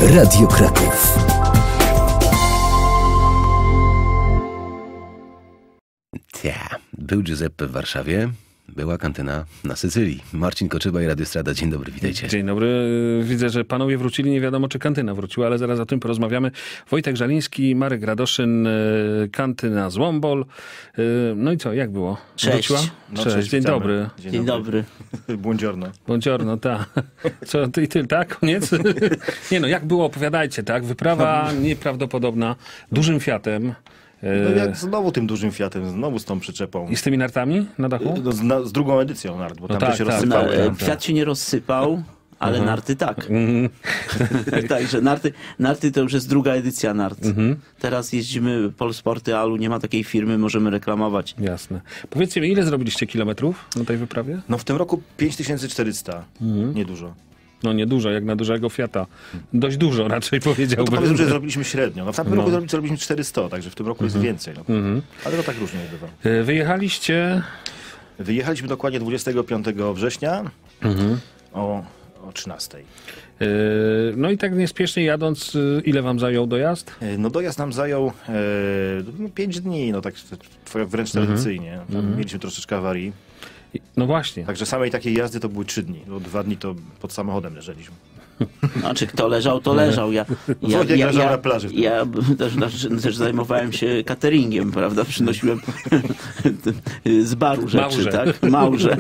Radio Kraków. Był Giuseppe w Warszawie, była kantyna na Sycylii. Marcin Koczyba i Radio Strada. Dzień dobry, witajcie. Dzień dobry. Widzę, że panowie wrócili, nie wiadomo czy kantyna wróciła, ale zaraz o tym porozmawiamy. Wojtek Żaliński, Marek Radoszyn, kantyna Złombol. No i co, jak było? Cześć. Wróciła? No, cześć, dzień dobry. Dzień dobry. Buongiorno. Buongiorno, tak. Co, ty, tak? Koniec? Nie no, jak było? Opowiadajcie, tak? Wyprawa nieprawdopodobna, dużym Fiatem. No jak znowu tym dużym Fiatem, znowu z tą przyczepą. I z tymi nartami na dachu? Z drugą edycją nart, bo tam tak, to się tak. rozsypały. Fiat się nie rozsypał, ale narty tak. Także narty to już jest druga edycja nart. Teraz jeździmy Polsporty, Alu, nie ma takiej firmy, możemy reklamować. Jasne. Powiedzcie mi, ile zrobiliście kilometrów na tej wyprawie? No w tym roku 5400. Niedużo. No niedużo, jak na dużego Fiata. Dość dużo raczej No to powiedziałbym. powiedzmy, że zrobiliśmy średnio. No w tamtym roku zrobiliśmy 400, także w tym roku jest więcej. No. Ale to tak różnie bywa. Wyjechaliście... Wyjechaliśmy dokładnie 25 września o 13. No i tak niespiesznie jadąc, ile wam zajął dojazd? No dojazd nam zajął 5 dni, no tak wręcz tradycyjnie. Tam mieliśmy troszeczkę awarii. No właśnie. Także samej takiej jazdy to były 3 dni. No 2 dni to pod samochodem leżeliśmy. Znaczy kto leżał, to leżał. Wojtek leżał na plaży. Ja też zajmowałem się cateringiem, prawda? Przynosiłem z baru rzeczy, Małże. tak? Małże.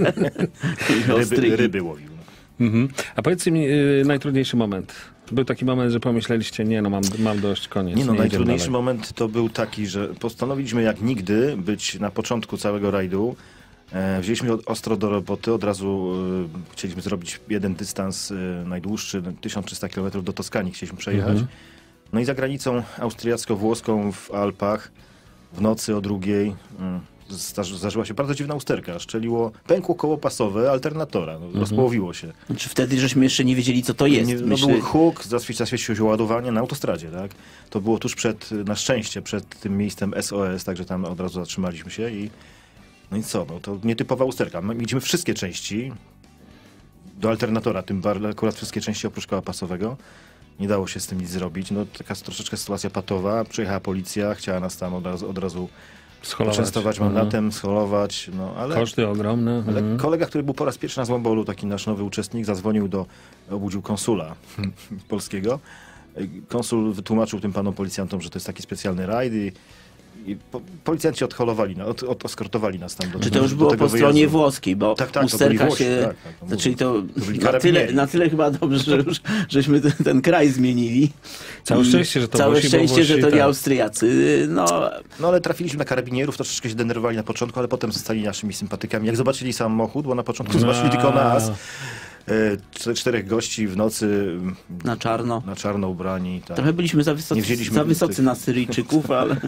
Ryby łowił. A powiedzcie mi najtrudniejszy moment. Był taki moment, że pomyśleliście, nie no, mam dość, koniec. Nie no, nie najtrudniejszy dalej. moment to był taki, że postanowiliśmy jak nigdy być na początku całego rajdu. Wzięliśmy ostro do roboty, od razu chcieliśmy zrobić jeden dystans najdłuższy, 1300 km do Toskanii chcieliśmy przejechać. No i za granicą austriacko-włoską w Alpach w nocy o 2:00 zdarzyła się bardzo dziwna usterka. Pękło koło pasowe alternatora, rozpołowiło się. Znaczy wtedy żeśmy jeszcze nie wiedzieli, co to jest. Był huk, zaświeciło się ładowanie na autostradzie, tak? To było tuż na szczęście, przed tym miejscem SOS, także tam od razu zatrzymaliśmy się i no i co, no to nietypowa usterka. My mieliśmy wszystkie części do alternatora, tym bardziej akurat wszystkie części oprócz koła pasowego. Nie dało się z tym nic zrobić. No taka troszeczkę sytuacja patowa. Przyjechała policja, chciała nas tam od razu poczęstować mandatem, scholować. No, ale, koszty ogromne. Ale kolega, który był po raz pierwszy na Złombolu, taki nasz nowy uczestnik, obudził konsula polskiego. Konsul wytłumaczył tym panom policjantom, że to jest taki specjalny rajd i policjanci odholowali, eskortowali nas tam do Czy to już było po stronie wyjazdu włoskiej, bo tak, usterka się... Czyli to na tyle chyba dobrze, że już żeśmy ten kraj zmienili. Całe szczęście, że to Całe Włosi, szczęście, że to tak. nie Austriacy. No ale trafiliśmy na karabinierów, troszeczkę się denerwowali na początku, ale potem zostali naszymi sympatykami. Jak zobaczyli samochód, bo na początku zobaczyli tylko nas. 4 gości w nocy na czarno ubrani. Tak. Trochę byliśmy za wysocy na Syryjczyków,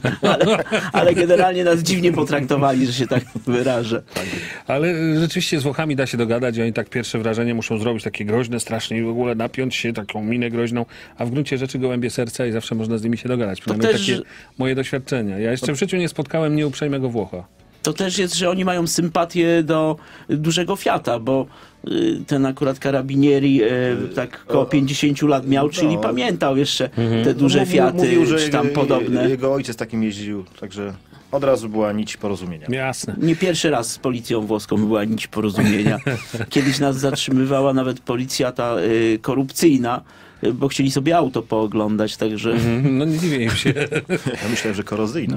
ale generalnie nas dziwnie potraktowali, że się tak wyrażę. Ale rzeczywiście z Włochami da się dogadać i oni tak pierwsze wrażenie muszą zrobić takie groźne strasznie i w ogóle napiąć się, taką minę groźną, a w gruncie rzeczy gołębie serca i zawsze można z nimi się dogadać. Przynajmniej takie moje doświadczenia. Ja jeszcze w życiu nie spotkałem nieuprzejmego Włocha. To też jest, że oni mają sympatię do dużego Fiata, bo ten akurat karabinieri tak około 50 lat miał, czyli pamiętał jeszcze te duże Fiaty, mówił, że czy tam podobne. Jego ojciec takim jeździł, także od razu była nić porozumienia. Jasne. Nie pierwszy raz z policją włoską była nić porozumienia. Kiedyś nas zatrzymywała nawet policja ta korupcyjna, bo chcieli sobie auto pooglądać, także... No nie dziwię im się. Ja myślałem, że korozyjna.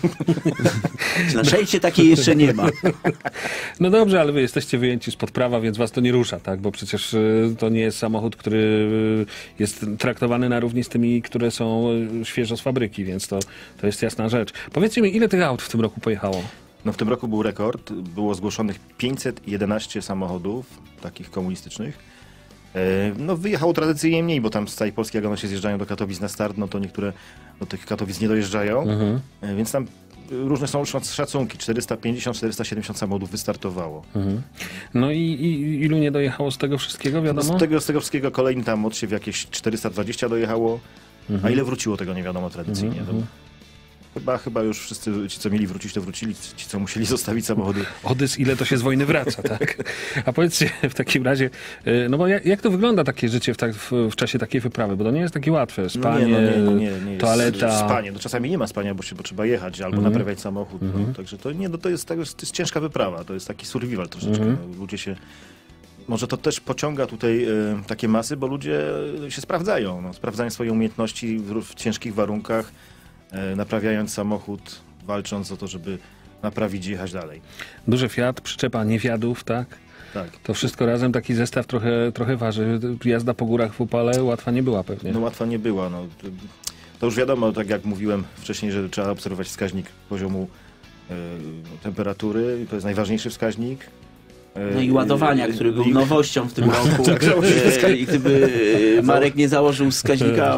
Na szczęście takiej jeszcze nie ma. No dobrze, ale wy jesteście wyjęci spod prawa, więc was to nie rusza, tak? Bo przecież to nie jest samochód, który jest traktowany na równi z tymi, które są świeżo z fabryki, więc to jest jasna rzecz. Powiedzcie mi, ile tych aut w tym roku pojechało? No w tym roku był rekord. Było zgłoszonych 511 samochodów, takich komunistycznych. No wyjechało tradycyjnie mniej, bo tam z całej Polski, jak one się zjeżdżają do Katowic na start, no to niektóre do tych Katowic nie dojeżdżają, więc tam różne są szacunki, 450-470 samochodów wystartowało. No i ilu nie dojechało z tego wszystkiego, wiadomo? Z tego wszystkiego kolejny tam odsiew jakieś 420 dojechało, a ile wróciło tego nie wiadomo tradycyjnie. Chyba już wszyscy ci, co mieli wrócić, to wrócili. Ci, co musieli zostawić samochody. Odys, ile to się z wojny wraca, tak? A powiedzcie w takim razie, no bo jak to wygląda takie życie w czasie takiej wyprawy? Bo to nie jest takie łatwe. Spanie, nie toaleta. Jest spanie. No, czasami nie ma spania, bo trzeba jechać albo naprawiać samochód. No, także to jest ciężka wyprawa. To jest taki survival troszeczkę. No, ludzie się... Może to też pociąga tutaj takie masy, bo ludzie się sprawdzają. No, sprawdzają swoje umiejętności w ciężkich warunkach, naprawiając samochód, walcząc o to, żeby naprawić i jechać dalej. Duży Fiat, przyczepa niewiadów, tak? Tak. To wszystko razem, taki zestaw trochę waży. Jazda po górach w upale łatwa nie była pewnie. No łatwa nie była. No. To już wiadomo, tak jak mówiłem wcześniej, że trzeba obserwować wskaźnik poziomu temperatury. To jest najważniejszy wskaźnik. No i ładowania, który był nowością w tym roku. I gdyby Marek nie założył wskaźnika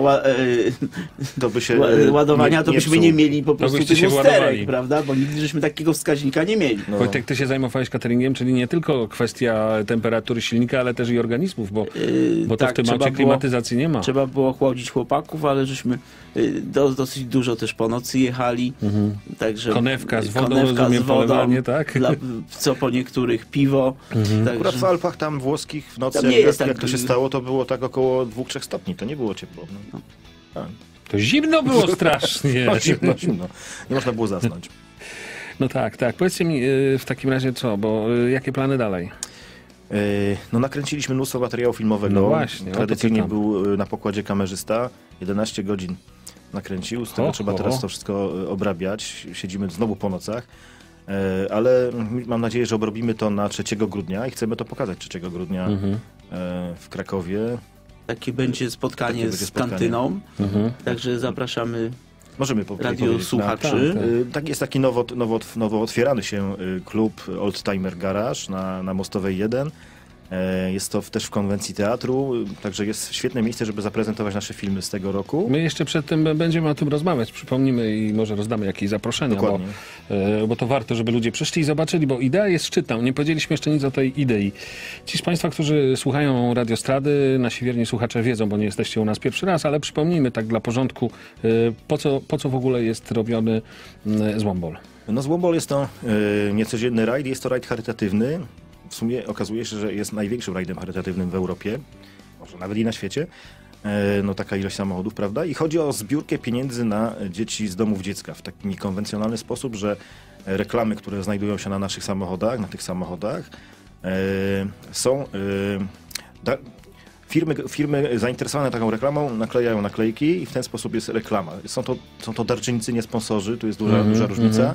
to by się ładowania, to byśmy nie mieli po prostu tych usterek, prawda? Bo nigdy żeśmy takiego wskaźnika nie mieli. No. Wojtek, ty się zajmowałeś cateringiem, czyli nie tylko kwestia temperatury silnika, ale też i organizmów, bo to tak, w tym aucie klimatyzacji nie ma. Trzeba było chłodzić chłopaków, ale żeśmy dosyć dużo też po nocy jechali. Także konewka z wodą, polewanie, tak? Co po niektórych piwo. Akurat w Alpach tam włoskich w nocy, jak to się stało, to było tak około 2-3 stopni. To nie było ciepło. No. Tak. To zimno było strasznie. Zimno. Nie można było zasnąć. No tak. Powiedzcie mi w takim razie co, bo jakie plany dalej? No nakręciliśmy mnóstwo materiału filmowego. No właśnie. Tradycyjnie był na pokładzie kamerzysta. 11 godzin nakręcił. Z tego trzeba teraz to wszystko obrabiać. Siedzimy znowu po nocach. Ale mam nadzieję, że obrobimy to na 3 grudnia i chcemy to pokazać 3 grudnia w Krakowie. Takie będzie spotkanie z kantyną, także zapraszamy radiosłuchaczy. Tak, jest taki nowo otwierany się klub Old Timer Garage na Mostowej 1. Jest to też w konwencji teatru, także jest świetne miejsce, żeby zaprezentować nasze filmy z tego roku. My jeszcze przed tym będziemy o tym rozmawiać, przypomnimy i może rozdamy jakieś zaproszenia, bo to warto, żeby ludzie przyszli i zobaczyli, bo idea jest szczytna. Nie powiedzieliśmy jeszcze nic o tej idei. Ci z Państwa, którzy słuchają Radiostrady, nasi wierni słuchacze wiedzą, bo nie jesteście u nas pierwszy raz, ale przypomnijmy tak dla porządku, po co w ogóle jest robiony Złombol. No Złombol jest to niecodzienny rajd, jest to rajd charytatywny. W sumie okazuje się, że jest największym rajdem charytatywnym w Europie, może nawet i na świecie. No taka ilość samochodów, prawda? I chodzi o zbiórkę pieniędzy na dzieci z domów dziecka w taki niekonwencjonalny sposób, że reklamy, które znajdują się na naszych samochodach, na tych samochodach są... Firmy zainteresowane taką reklamą naklejają naklejki i w ten sposób jest reklama. Są to darczyńcy, nie sponsorzy, tu jest duża różnica.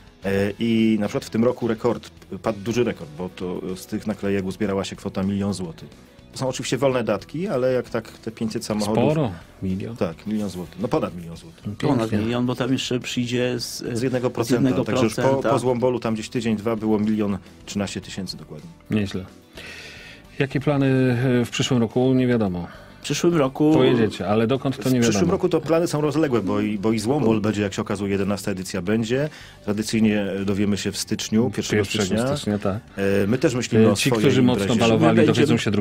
I na przykład w tym roku padł duży rekord, bo to z tych naklejek uzbierała się kwota 1 000 000 złotych. To są oczywiście wolne datki, ale jak tak te 500 samochodów... Sporo. 1 000 000. Tak, 1 000 000 złotych. No ponad 1 000 000 złotych. Ponad 1 000 000, bo tam jeszcze przyjdzie z 1%. Także już po Złombolu tam gdzieś tydzień, 2 było 1 013 000 dokładnie. Nieźle. Jakie plany w przyszłym roku? Nie wiadomo. W przyszłym roku... Pojedziecie, ale dokąd to nie wiadomo. W przyszłym roku to plany są rozległe, bo i Złombol będzie, jak się okazuje, 11. edycja będzie. Tradycyjnie dowiemy się w styczniu, 1 stycznia. Tak. My też myślimy o swojej imprezie. Ci, którzy mocno balowali, dowiedzą się 2.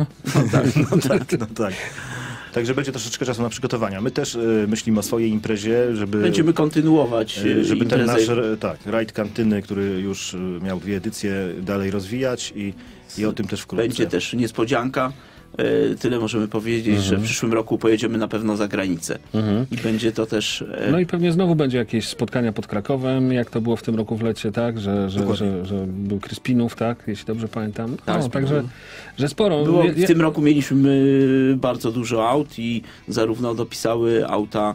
No tak. Także będzie troszeczkę czasu na przygotowania. My też myślimy o swojej imprezie, żeby... Będziemy kontynuować żeby ten nasz rajd kantyny, który już miał 2 edycje, dalej rozwijać i o tym też wkrótce. Będzie też niespodzianka. Tyle możemy powiedzieć, że w przyszłym roku pojedziemy na pewno za granicę. I będzie to też... No i pewnie znowu będzie jakieś spotkania pod Krakowem, jak to było w tym roku w lecie, tak? Że był Kryspinów, tak? Jeśli dobrze pamiętam. Tak, no, także że sporo. W tym roku mieliśmy bardzo dużo aut i zarówno dopisały auta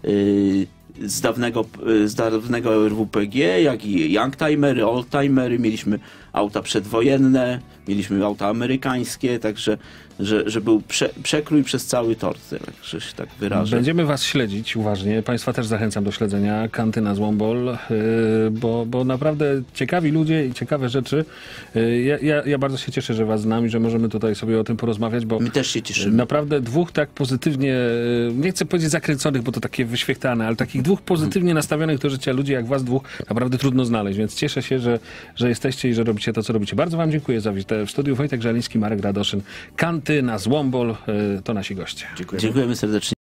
z dawnego RWPG, jak i youngtimery, oldtimery, mieliśmy auta przedwojenne, mieliśmy auta amerykańskie, także że był przekrój przez cały tor, że się tak wyrażę. Będziemy was śledzić uważnie. Państwa też zachęcam do śledzenia Kantyna Złombol, bo naprawdę ciekawi ludzie i ciekawe rzeczy. Ja bardzo się cieszę, że was znam i że możemy tutaj sobie o tym porozmawiać, bo my też się cieszymy. Naprawdę 2 tak pozytywnie, nie chcę powiedzieć zakręconych, bo to takie wyświechtane, ale takich 2 pozytywnie nastawionych do życia ludzi jak was 2 naprawdę trudno znaleźć, więc cieszę się, że jesteście i że robicie to, co robicie. Bardzo wam dziękuję za wizytę w studiu. Wojtek Żaliński, Marek Radoszyn. Kantyna Złombol to nasi goście. Dziękujemy serdecznie.